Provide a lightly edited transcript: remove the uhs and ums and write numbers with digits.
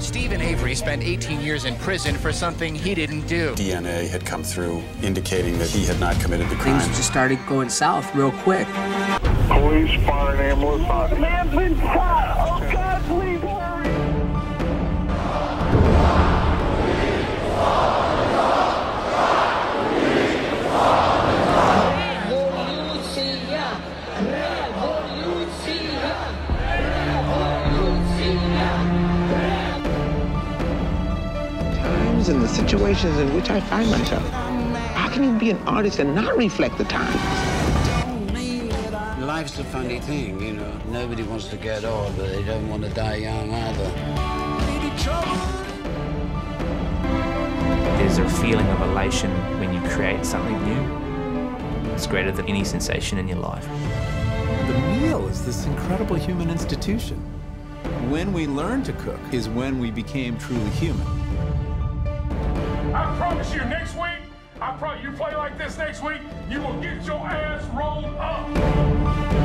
Stephen Avery spent 18 years in prison for something he didn't do. DNA had come through indicating that he had not committed the crime. Things just started going south real quick. Police, fire, and ambulance on. Man's been shot! Oh God, please hurry! Times and the situations in which I find myself, how can you be an artist and not reflect the times? Life's a funny thing, you know. Nobody wants to get old, but they don't want to die young either. There's a feeling of elation when you create something new. It's greater than any sensation in your life. The meal is this incredible human institution. When we learned to cook is when we became truly human. I promise you, next week, you play like this next week, you will get your ass rolled up.